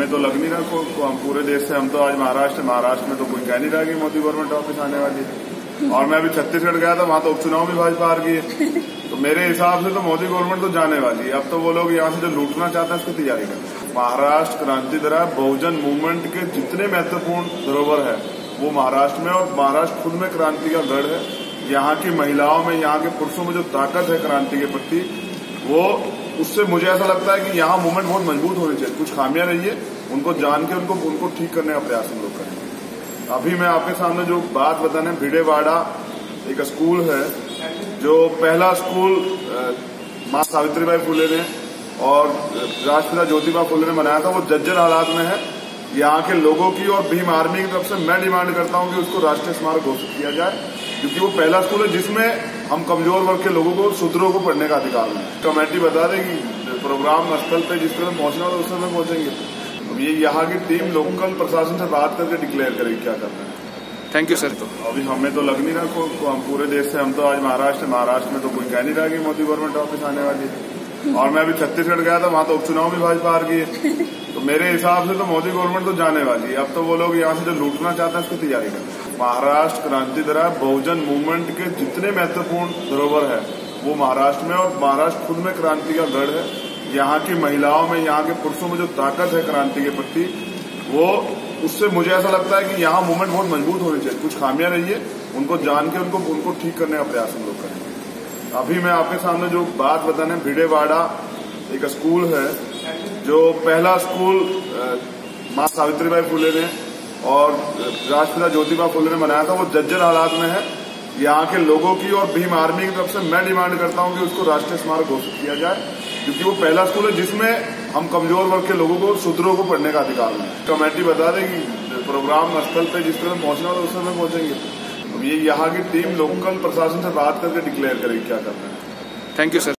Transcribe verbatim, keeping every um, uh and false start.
हमें तो लग नहीं रहा को, को हम पूरे देश से हम तो आज महाराष्ट्र महाराष्ट्र में तो कोई कह नहीं रहा कि मोदी गवर्नमेंट वापस आने वाली है। और मैं अभी छत्तीसगढ़ गया था, वहां तो उपचुनाव भी भाजपा हार गई है। तो मेरे हिसाब से तो मोदी गवर्नमेंट तो जाने वाली है। अब तो वो लोग यहाँ से जो लूटना चाहते हैं उसकी तैयारी कर रहे हैं। महाराष्ट्र क्रांति दरा बहुजन मूवमेंट के जितने महत्वपूर्ण धरोहर है वो महाराष्ट्र में, और महाराष्ट्र खुद में क्रांति का गढ़ है। यहाँ की महिलाओं में, यहाँ के पुरुषों में जो ताकत है क्रांति के प्रति, वो उससे मुझे ऐसा लगता है कि यहाँ मूवमेंट बहुत मजबूत होनी चाहिए। कुछ खामियां रही है, उनको जान के उनको उनको ठीक करने का प्रयास हम लोग करेंगे। अभी मैं आपके सामने जो बात बताने, भिडेवाड़ा एक स्कूल है जो पहला स्कूल माँ सावित्रीबाई फुले ने और राष्ट्रपिता ज्योतिबा फुले ने बनाया था, वो जर्जर हालात में है। यहाँ के लोगों की और भीम आर्मी की तरफ से मैं डिमांड करता हूँ कि उसको राष्ट्रीय स्मारक घोषित किया जाए, क्योंकि वो पहला स्कूल है जिसमें हम कमजोर वर्ग के लोगों को, शूद्रों को पढ़ने का अधिकार है। कमेटी बता देगी प्रोग्राम स्थल पे जिस तरह पहुंचना हो उस समय पहुंचेंगे। अब ये यहाँ की टीम लोकल प्रशासन से बात करके डिक्लेयर करेगी क्या करना है। Thank you sir. तो अभी हमें तो लग नहीं रहा को, को हम पूरे देश से हम तो आज महाराष्ट्र महाराष्ट्र में तो कोई कह नहीं रहा कि मोदी गवर्नमेंट वापस आने वाली है। और मैं अभी छत्तीसगढ़ गया था, वहां तो उपचुनाव भी भाजपा हार गई है। तो मेरे हिसाब से तो मोदी गवर्नमेंट तो जाने वाली है। अब तो वो लोग यहाँ से जो लूटना चाहते हैं उसकी तैयारी कर रहे हैं। महाराष्ट्र क्रांति दरा बहुजन मूवमेंट के जितने महत्वपूर्ण धरोहर है वो महाराष्ट्र में, और महाराष्ट्र खुद में क्रांति का गढ़ है। यहाँ की महिलाओं में, यहाँ के पुरुषों में जो ताकत है क्रांति के प्रति, वो उससे मुझे ऐसा लगता है कि यहाँ मूवमेंट बहुत मजबूत होनी चाहिए। कुछ खामियां रही है, उनको जान के उनको उनको ठीक करने का प्रयास हम लोग करेंगे। अभी मैं आपके सामने जो बात बताने, भिडेवाड़ा एक स्कूल है जो पहला स्कूल माँ सावित्रीबाई फुले ने और राष्ट्रपिता ज्योतिबा फुले ने बनाया था, वो जर्जर हालात में है। यहाँ के लोगों की और भीम आर्मी की तरफ से मैं डिमांड करता हूँ कि उसको राष्ट्रीय स्मारक घोषित किया जाए, क्योंकि वो पहला स्कूल है जिसमें हम कमजोर वर्ग के लोगों को, शूद्रों को पढ़ने का अधिकार है। कमेटी बता देगी प्रोग्राम स्थल पे जिस तरह पहुंचना हो उस समय पहुंचेंगे। अब ये यहाँ की टीम लोकल प्रशासन से बात करके डिक्लेयर करेगी क्या करना है। Thank you sir.